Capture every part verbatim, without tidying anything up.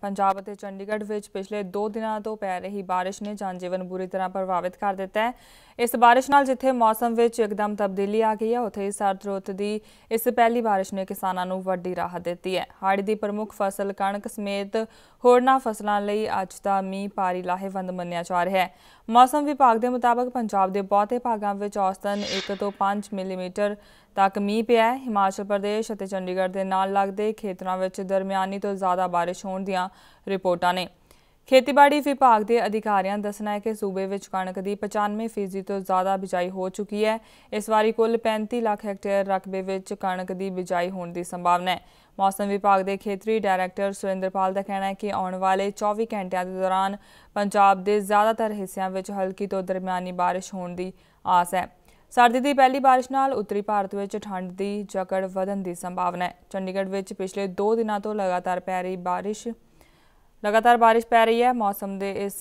पंजाब और चंडीगढ़ में पिछले दो दिनों तो पै रही बारिश ने जनजीवन बुरी तरह प्रभावित कर दिता है। इस बारिश नाल जिथे मौसम में एकदम तब्दीली आ गई है, उत्थे सर्द रुत की इस पहली बारिश ने किसानों को वड्डी राहत दी है। हाड़ी की प्रमुख फसल कणक समेत होरना फसलों लई अज दा मींह भारी लाहेवंद मन्निया जा रहा है। मौसम विभाग के मुताबिक पंजाब के बहुते भागों में औसतन एक तो पांच मिलीमीटर तक मींह पिया है। हिमाचल प्रदेश और चंडीगढ़ के नाल लगते खेतरों में दरमियानी तो ज़्यादा बारिश होने दी रिपोर्टां ने। खेतीबाड़ी विभाग के अधिकारियों का दसना है कि सूबे में कणक की पचानवे फीसदी तो ज़्यादा बिजाई हो चुकी है। इस बारी कुल पैंती लाख हैक्टेयर रकबे में कणक की बिजाई होने की संभावना है। मौसम विभाग के खेतरी डायरैक्टर सुरेंद्रपाल का कहना है कि आने वाले चौबीस घंटों के दौरान पंजाब के ज़्यादातर हिस्सों में हल्की तो दरमियानी बारिश होने की आस है। सर्दी की पहली बारिश नाल उत्तरी भारत में ठंड की जकड़ वधन की संभावना है। चंडीगढ़ में पिछले दो दिनों तो लगातार पै रही बारिश लगातार बारिश पै रही है। मौसम के इस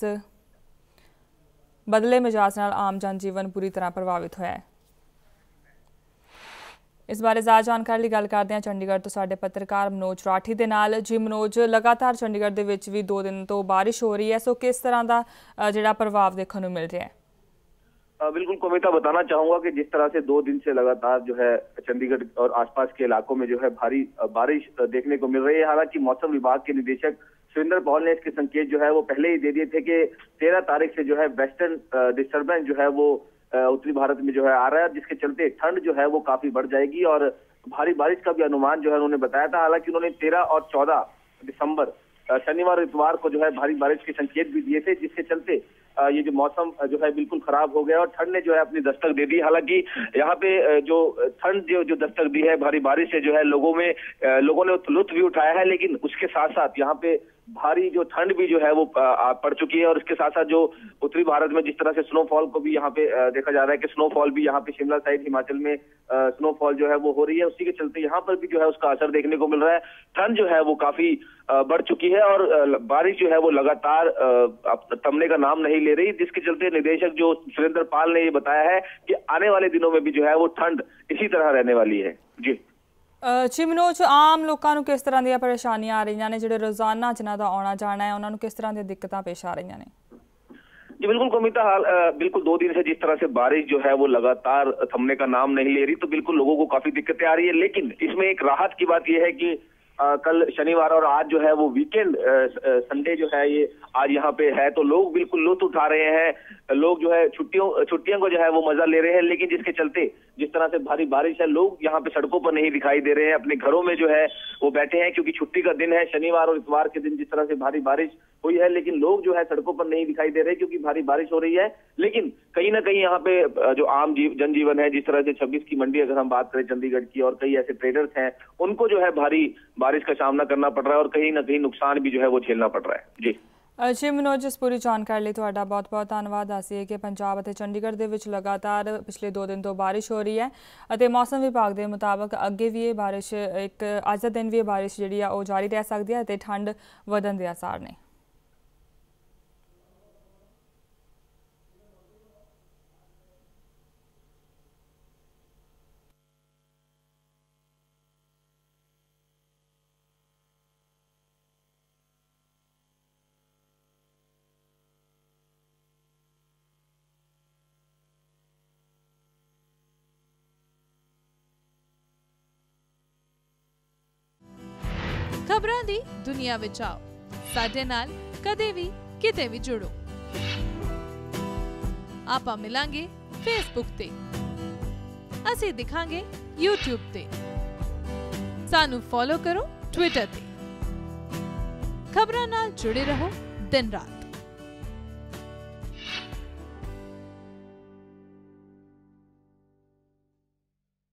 बदले मिजाज नाल आम जनजीवन पूरी तरह प्रभावित होया है। इस बारे ज़्यादा जानकारी लिए गल करते हैं चंडीगढ़ तो साडे पत्रकार मनोज राठी दे नाल। जी मनोज, लगातार चंडीगढ़ दे विच भी दो दिन तो बारिश हो रही है, सो किस तरह का जिहड़ा प्रभाव देखने को मिल रहा है? बिल्कुल कविता, बताना चाहूंगा कि जिस तरह से दो दिन से लगातार जो है चंडीगढ़ और आसपास के इलाकों में जो है भारी बारिश देखने को मिल रही है। हालांकि मौसम विभाग के निदेशक सुरेंद्र पाल ने इसके संकेत जो है वो पहले ही दे दिए थे कि तेरह तारीख से जो है वेस्टर्न डिस्टर्बेंस जो है वो उत्तरी भारत में जो है आ रहा है, जिसके चलते ठंड जो है वो काफी बढ़ जाएगी और भारी बारिश का भी अनुमान जो है उन्होंने बताया था। हालांकि उन्होंने तेरह और चौदह दिसंबर शनिवार इतवार को जो है भारी बारिश के संकेत भी दिए थे, जिसके चलते ये जो मौसम जो है बिल्कुल खराब हो गया और ठंड ने जो है अपनी दस्तक दे दी। हालांकि यहाँ पे जो ठंड जो जो दस्तक दी है भारी बारिश से जो है लोगों में लोगों ने लुत्फ भी उठाया है, लेकिन उसके साथ साथ यहाँ पे भारी जो ठंड भी जो है वो पड़ चुकी है और इसके साथ साथ जो उत्तरी भारत में जिस तरह से स्नोफॉल को भी यहाँ पे देखा जा रहा है कि स्नोफॉल भी यहाँ पे शिमला साइड हिमाचल में स्नोफॉल जो है वो हो रही है, उसी के चलते यहाँ पर भी जो है उसका असर देखने को मिल रहा है। ठंड जो है वो काफी बढ़ चुकी है और बारिश जो है वो लगातार थमने का नाम नहीं ले रही, जिसके चलते निदेशक जो सुरेंद्र पाल ने ये बताया है कि आने वाले दिनों में भी जो है वो ठंड इसी तरह रहने वाली है। जी जी मनोज, आम लोगों को किस तरह दी परेशानियां आ रही ने, जो रोजाना जिन्हों का आना जाना है उन्होंने किस तरह दी दिक्कतें पेश आ रही ने? जी बिल्कुल कविता, हाल बिल्कुल दो दिन से जिस तरह से बारिश जो है वो लगातार थमने का नाम नहीं ले रही, तो बिल्कुल लोगों को काफी दिक्कतें आ रही है। लेकिन इसमें एक राहत की बात यह है कि आ, कल शनिवार और आज जो है वो वीकेंड संडे जो है ये आज यहाँ पे है, तो लोग बिल्कुल लुत्फ उठा रहे हैं। लोग जो है छुट्टियों छुट्टियों को जो है वो मजा ले रहे हैं, लेकिन जिसके चलते जिस तरह से भारी बारिश है लोग यहाँ पे सड़कों पर नहीं दिखाई दे रहे हैं, अपने घरों में जो है वो बैठे हैं, क्योंकि छुट्टी का दिन है। शनिवार और इतवार के दिन जिस तरह से भारी बारिश हुई है, लेकिन लोग जो है सड़कों पर नहीं दिखाई दे रहे क्योंकि भारी बारिश हो रही है। लेकिन कहीं ना कहीं यहाँ पे जो आम जीव जनजीवन है, जिस तरह से छब्बीस की मंडी अगर हम बात करें चंडीगढ़ की, और कई ऐसे ट्रेडर्स हैं उनको जो है भारी बारिश का सामना करना पड़ रहा है और कहीं ना कहीं नुकसान भी जो है वो झेलना पड़ रहा है। जी जी मनोज, इस पूरी जानकारी लिए तुहाडा बहुत बहुत धन्यवाद। दसिए कि पंजाब और चंडीगढ़ के विच लगातार पिछले दो दिन तो बारिश हो रही है और मौसम विभाग के मुताबिक अगे भी ये बारिश एक अज का दिन भी ये बारिश जी जारी रह सकती है तो ठंड वधन के आसार ने। खबरां दी दुनिया विच आओ, साडे नाल कदे भी किते भी जुड़ो। आपां मिलांगे फेसबुक ते, असीं दिखांगे यूट्यूब ते, सानू फॉलो करो ट्विटर ते। खबरां नाल जुड़े रहो दिन रात।